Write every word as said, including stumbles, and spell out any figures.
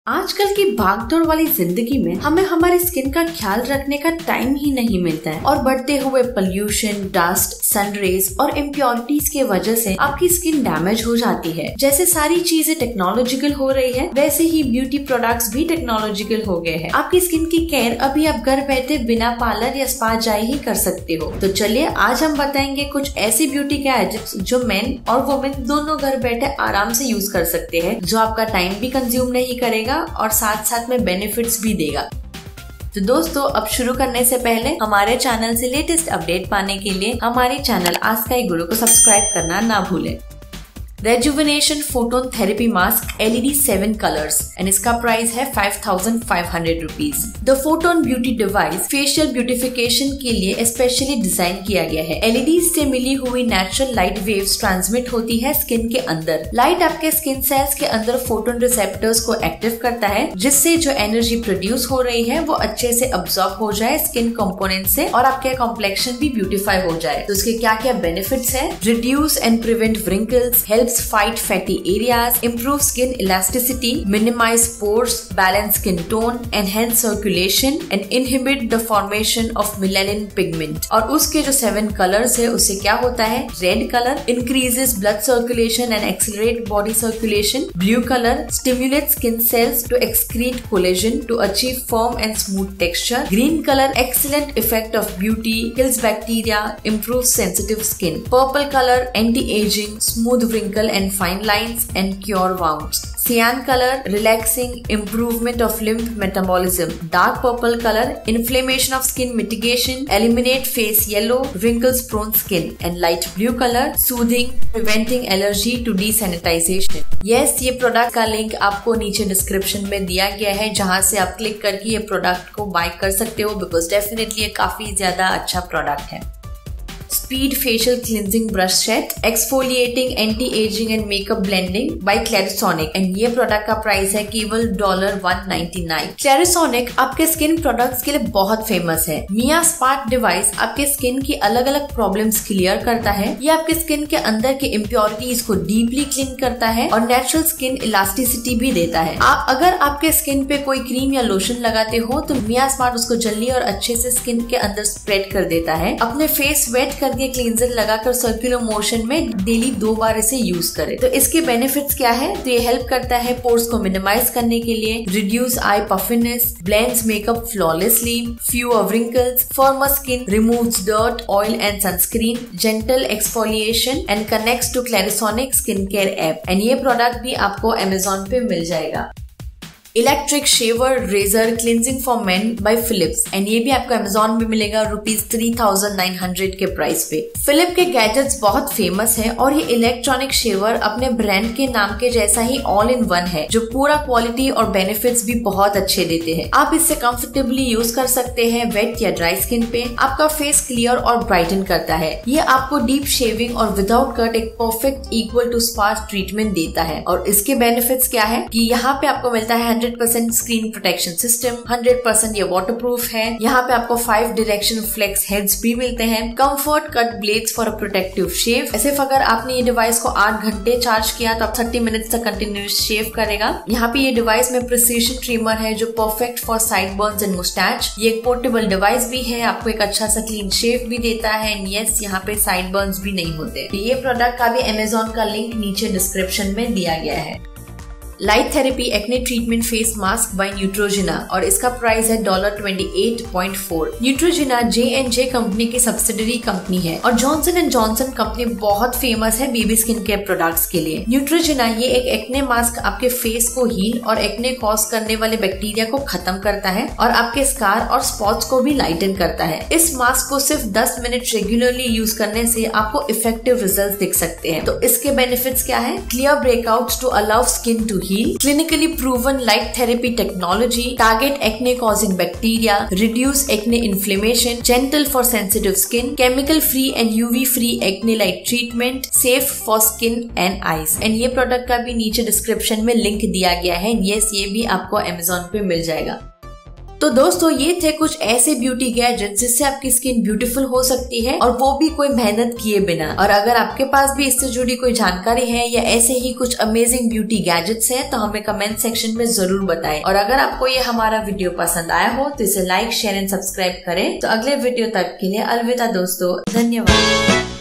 आजकल की भागदौड़ वाली जिंदगी में हमें हमारी स्किन का ख्याल रखने का टाइम ही नहीं मिलता है और बढ़ते हुए पोल्यूशन, डस्ट, सनरेज और इम्प्योरिटीज के वजह से आपकी स्किन डैमेज हो जाती है। जैसे सारी चीजें टेक्नोलॉजिकल हो रही है, वैसे ही ब्यूटी प्रोडक्ट्स भी टेक्नोलॉजिकल हो गए हैं। आपकी स्किन की केयर अभी आप घर बैठे बिना पार्लर या स्पा जाए ही कर सकते हो। तो चलिए आज हम बताएंगे कुछ ऐसी ब्यूटी गैजेट्स जो मेन और वुमेन दोनों घर बैठे आराम से यूज कर सकते हैं, जो आपका टाइम भी कंज्यूम नहीं करेगा और साथ साथ में बेनिफिट्स भी देगा। तो दोस्तों, अब शुरू करने से पहले हमारे चैनल से लेटेस्ट अपडेट पाने के लिए हमारे चैनल आज का गुरु को सब्सक्राइब करना ना भूलें। Rejuvenation photon therapy mask L E D seven colours and इसका प्राइस है five thousand five hundred rupees. The photon beauty device facial beautification के लिए स्पेशली डिजाइन किया गया है। एल ई डी से मिली हुई नेचुरल लाइट वेव्स ट्रांसमिट होती है स्किन के अंदर। लाइट आपके स्किन सेल्स के अंदर फोटोन रिसेप्टर्स को एक्टिव करता है, जिससे जो एनर्जी प्रोड्यूस हो रही है वो अच्छे से अब्सॉर्ब हो जाए स्किन कंपोनेंट से और आपके कॉम्प्लेक्शन भी ब्यूटीफाई हो जाए। तो उसके क्या क्या बेनिफिट्स है? Reduce and prevent wrinkles, help fight fatty areas, improve skin elasticity, minimize pores, balance skin tone, enhance circulation and inhibit the formation of melanin pigment। और उसके जो सेवन कलर्स है उससे क्या होता है? Red colour increases blood circulation and accelerate body circulation, blue color stimulates skin cells to excrete collagen to achieve firm and smooth texture, green color excellent effect of beauty, kills bacteria, improves sensitive skin, purple color anti-aging, smooth wrinkle and fine lines and cure wounds, cyan color relaxing, improvement of lymph metabolism, dark purple color inflammation of skin mitigation, eliminate face yellow, wrinkles prone skin, and light blue color soothing, preventing allergy to desanitization। yes, ये product का link आपको नीचे description में दिया गया है, जहां से आप क्लिक करके ये प्रोडक्ट को बाय कर सकते हो, बिकॉज डेफिनेटली ये काफी ज्यादा अच्छा प्रोडक्ट है। Speed Facial Cleansing Brush Set, Exfoliating Anti-Aging and Makeup Blending by Clarisonic, and ये प्रोडक्ट का प्राइस है केवल dollar one ninety nine. Clarisonic आपके स्किन प्रोडक्ट्स के लिए बहुत फेमस है। मिया स्पार्क डिवाइस आपके स्किन की अलग अलग प्रॉब्लम्स क्लियर करता है। ये आपके स्किन के अंदर के इम्प्योरिटीज को डीपली क्लीन करता है और नेचुरल स्किन इलास्टिसिटी भी देता है। आप अगर आपके स्किन पे कोई क्रीम या लोशन लगाते हो तो मिया स्पार्क उसको जल्दी और अच्छे से स्किन के अंदर स्प्रेड कर देता है। अपने फेस वेट करके क्लींजर लगाकर सर्कुलर मोशन में डेली दो बार इसे यूज करें। तो इसके बेनिफिट्स क्या है? तो ये हेल्प करता है पोर्स को मिनिमाइज करने के लिए, reduce eye puffiness, blends makeup flawlessly, fewer wrinkles, firmer skin, removes dirt, oil and sunscreen, gentle exfoliation and connects to Clarisonic skin care app. And ये प्रोडक्ट भी आपको अमेजोन पे मिल जाएगा। Electric shaver razor cleansing for men by Philips, and ये भी आपको Amazon में मिलेगा rupees three thousand nine hundred के प्राइस पे। फिलिप के गैजेट्स बहुत फेमस है और ये इलेक्ट्रॉनिक शेवर अपने ब्रांड के नाम के जैसा ही ऑल इन वन है, जो पूरा क्वालिटी और बेनिफिट्स भी बहुत अच्छे देते हैं। आप इससे कंफर्टेबली यूज कर सकते हैं वेट या ड्राई स्किन पे। आपका फेस क्लियर और ब्राइटन करता है। ये आपको डीप शेविंग और विदाउट कट एक perfect equal to spa treatment देता है। और इसके बेनिफिट्स क्या है कि यहाँ पे आपको मिलता है hundred percent screen protection system, hundred percent ये वाटरप्रूफ है। यहाँ पे आपको फाइव डायरेक्शन फ्लेक्स हेड्स भी मिलते हैं, comfort cut blades for a protective shave. ऐसे अगर आपने ये डिवाइस को आठ घंटे चार्ज किया तो आप थर्टी मिनट्स तक कंटिन्यूस शेव करेगा। यहाँ पे ये डिवाइस में प्रिसीजन ट्रिमर है जो perfect for sideburns and moustache. ये एक पोर्टेबल डिवाइस भी है, आपको एक अच्छा सा क्लीन शेव भी देता है। एंड यस, यहाँ पे साइड बर्न्स भी नहीं होते। ये प्रोडक्ट का भी अमेजोन का लिंक नीचे डिस्क्रिप्शन में दिया गया है। Light therapy acne treatment face mask by Neutrogena, और इसका प्राइस है dollar twenty eight point four. Neutrogena J and J company की सब्सिडरी कंपनी है और जॉनसन एंड जॉनसन कंपनी बहुत फेमस है बेबी स्किन केयर प्रोडक्ट्स के लिए। न्यूट्रोजिना ये एक एक्ने मास्क आपके फेस को हील और एक्ने कॉज करने वाले बैक्टीरिया को खत्म करता है और आपके स्कार और स्पॉट्स को भी लाइटन करता है। इस मास्क को सिर्फ दस मिनट रेगुलरली यूज करने से आपको इफेक्टिव रिजल्ट दिख सकते हैं। तो इसके बेनिफिट्स क्या है? Clear breakouts to allow skin to heal, clinically proven light therapy technology, target acne causing bacteria, reduce acne inflammation, gentle for sensitive skin, chemical free and U V free acne light treatment, safe for skin and eyes। And ये product का भी नीचे description में link दिया गया है। Yes, ये भी आपको अमेजोन पे मिल जाएगा। तो दोस्तों ये थे कुछ ऐसे ब्यूटी गैजेट जिससे आपकी स्किन ब्यूटीफुल हो सकती है, और वो भी कोई मेहनत किए बिना। और अगर आपके पास भी इससे जुड़ी कोई जानकारी है या ऐसे ही कुछ अमेजिंग ब्यूटी गैजेट्स हैं तो हमें कमेंट सेक्शन में जरूर बताएं। और अगर आपको ये हमारा वीडियो पसंद आया हो तो इसे लाइक, शेयर एंड सब्सक्राइब करें। तो अगले वीडियो तक के लिए अलविदा दोस्तों, धन्यवाद।